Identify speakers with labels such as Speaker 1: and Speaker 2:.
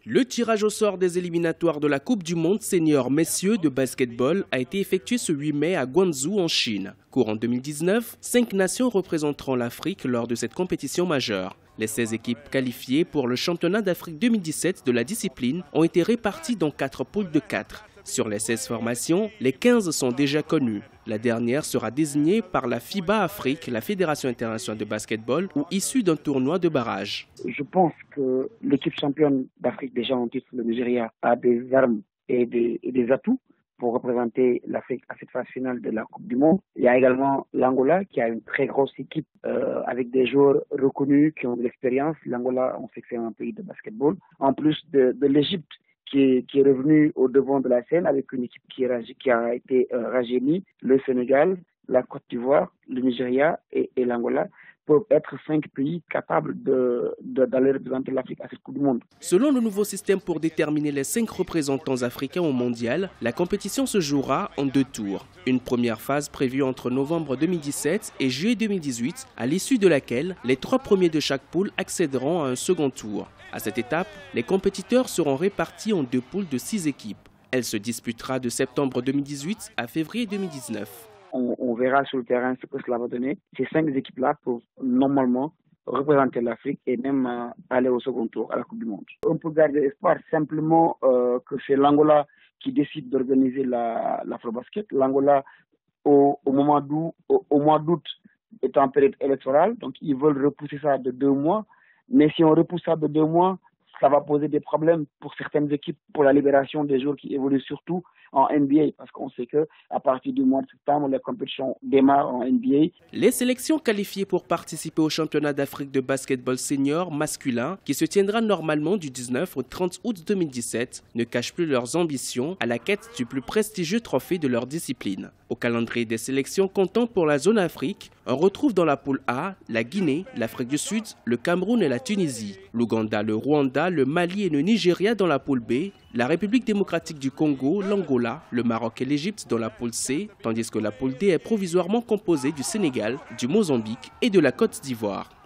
Speaker 1: Le tirage au sort des éliminatoires de la Coupe du Monde senior messieurs de basketball a été effectué ce 8 mai à Guangzhou en Chine. Courant 2019, 5 nations représenteront l'Afrique lors de cette compétition majeure. Les 16 équipes qualifiées pour le championnat d'Afrique 2017 de la discipline ont été réparties dans 4 poules de 4. Sur les 16 formations, les 15 sont déjà connues. La dernière sera désignée par la FIBA Afrique, la Fédération internationale de basketball, ou issue d'un tournoi de barrage.
Speaker 2: Je pense que l'équipe championne d'Afrique déjà en titre, le Nigeria, a des armes et des atouts pour représenter l'Afrique à cette phase finale de la Coupe du Monde. Il y a également l'Angola qui a une très grosse équipe avec des joueurs reconnus qui ont de l'expérience. L'Angola, on sait que c'est un pays de basketball. En plus de l'Égypte, qui est revenu au devant de la scène avec une équipe qui a été rajeunie, le Sénégal, la Côte d'Ivoire, le Nigeria et l'Angola peuvent être 5 pays capables d'aller représenter l'Afrique à cette Coupe du Monde.
Speaker 1: Selon le nouveau système pour déterminer les 5 représentants africains au mondial, la compétition se jouera en 2 tours. Une première phase prévue entre novembre 2017 et juillet 2018, à l'issue de laquelle les 3 premiers de chaque poule accéderont à un second tour. À cette étape, les compétiteurs seront répartis en 2 poules de 6 équipes. Elle se disputera de septembre 2018 à février 2019.
Speaker 2: On verra sur le terrain ce que cela va donner. Ces 5 équipes-là peuvent normalement représenter l'Afrique et même aller au second tour à la Coupe du Monde. On peut garder espoir simplement que c'est l'Angola qui décide d'organiser l'Afrobasket. L'Angola, au mois d'août, est en période électorale, donc ils veulent repousser ça de 2 mois. Mais si on repousse ça de 2 mois, ça va poser des problèmes pour certaines équipes pour la libération des joueurs qui évoluent surtout en NBA. Parce qu'on sait qu'à partir du mois de septembre, les compétitions démarrent en NBA.
Speaker 1: Les sélections qualifiées pour participer au championnat d'Afrique de basketball senior masculin, qui se tiendra normalement du 19 au 30 août 2017, ne cachent plus leurs ambitions à la quête du plus prestigieux trophée de leur discipline. Au calendrier des sélections comptant pour la zone Afrique, on retrouve dans la poule A la Guinée, l'Afrique du Sud, le Cameroun et la Tunisie, l'Ouganda, le Rwanda, le Mali et le Nigeria dans la poule B, la République démocratique du Congo, l'Angola, le Maroc et l'Égypte dans la poule C, tandis que la poule D est provisoirement composée du Sénégal, du Mozambique et de la Côte d'Ivoire.